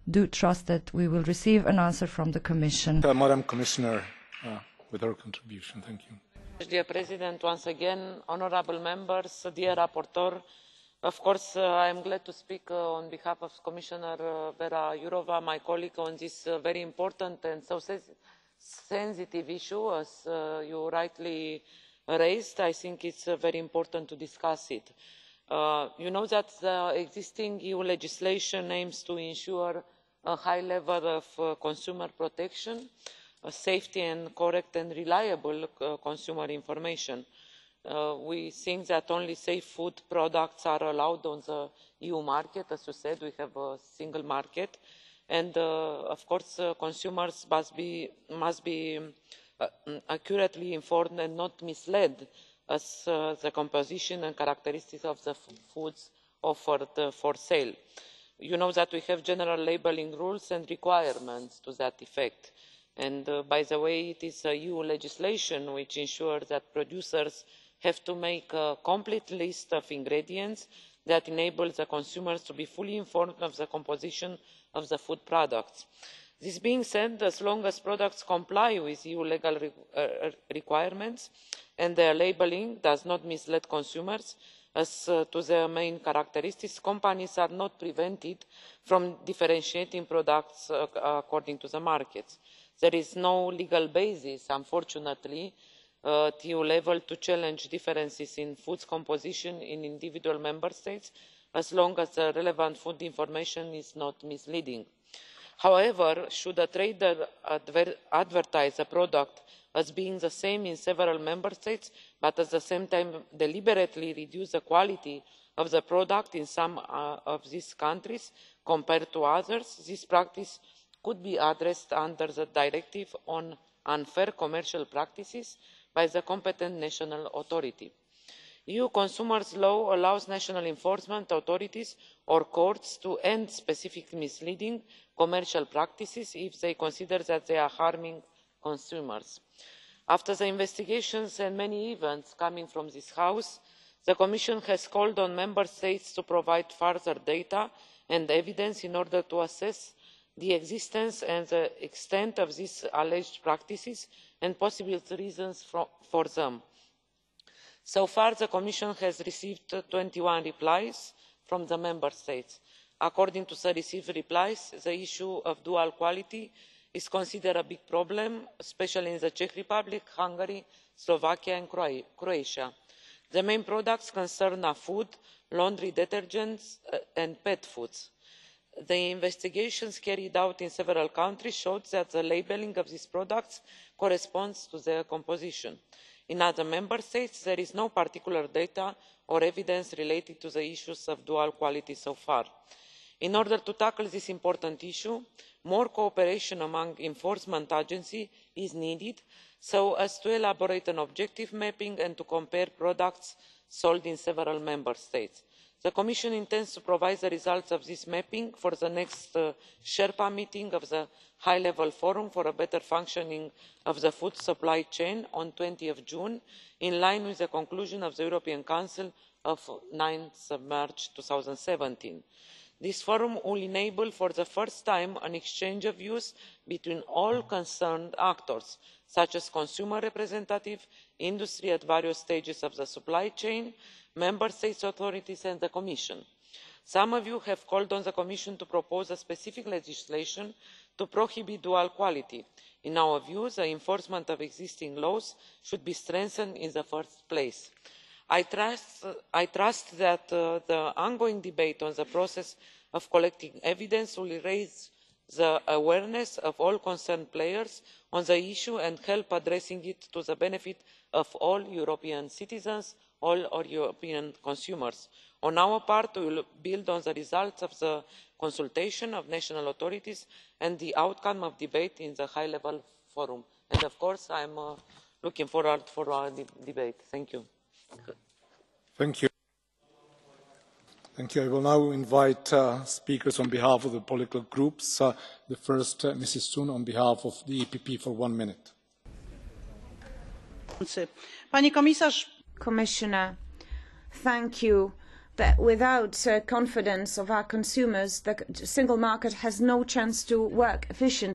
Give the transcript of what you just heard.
do trust that we will receive an answer from the Commission. Madam Commissioner, with her contribution. Thank you. Dear President, once again, honourable members, dear rapporteur, of course, I am glad to speak on behalf of Commissioner Vera Jourova, my colleague, on this very important and so sensitive issue, as you rightly raised. I think it's very important to discuss it. You know that the existing EU legislation aims to ensure a high level of consumer protection, safety and correct and reliable consumer information. We think that only safe food products are allowed on the EU market. As you said, we have a single market, and of course consumers must be accurately informed and not misled as the composition and characteristics of the foods offered for sale. You know that we have general labelling rules and requirements to that effect, and by the way, it is EU legislation which ensures that producers have to make a complete list of ingredients that enables the consumers to be fully informed of the composition of the food products. This being said, as long as products comply with EU legal requirements and their labelling does not mislead consumers as to their main characteristics, companies are not prevented from differentiating products according to the markets. There is no legal basis, unfortunately, at EU level to challenge differences in food composition in individual member states, as long as the relevant food information is not misleading. However, should a trader advertise a product as being the same in several member states, but at the same time deliberately reduce the quality of the product in some of these countries compared to others, this practice could be addressed under the Directive on Unfair Commercial Practices by the competent national authority. EU consumers' law allows national enforcement authorities or courts to end specific misleading commercial practices if they consider that they are harming consumers. After the investigations and many events coming from this House, the Commission has called on Member States to provide further data and evidence in order to assess the existence and the extent of these alleged practices and possible reasons for them. So far, the Commission has received 21 replies from the Member States. According to the received replies, the issue of dual quality is considered a big problem, especially in the Czech Republic, Hungary, Slovakia and Croatia. The main products concerned are food, laundry detergents and pet foods. The investigations carried out in several countries showed that the labelling of these products corresponds to their composition. In other member states, there is no particular data or evidence related to the issues of dual quality so far. In order to tackle this important issue, more cooperation among enforcement agencies is needed so as to elaborate an objective mapping and to compare products sold in several member states. The Commission intends to provide the results of this mapping for the next Sherpa meeting of the High Level Forum for a better functioning of the food supply chain on 20 June, in line with the conclusion of the European Council of 9 March 2017. This forum will enable for the first time an exchange of views between all concerned actors, such as consumer representatives, industry at various stages of the supply chain, Member States authorities and the Commission. Some of you have called on the Commission to propose a specific legislation to prohibit dual quality. In our view, the enforcement of existing laws should be strengthened in the first place. I trust that the ongoing debate on the process of collecting evidence will raise the awareness of all concerned players on the issue and help addressing it to the benefit of all European citizens, all our European consumers. On our part, we will build on the results of the consultation of national authorities and the outcome of debate in the high level forum. And of course, I am looking forward to our debate. Thank you. Thank you. Thank you. I will now invite speakers on behalf of the political groups. The first, Mrs. Thun, on behalf of the EPP for 1 minute. Pani komisarz, Commissioner, thank you that without confidence of our consumers, the single market has no chance to work efficiently.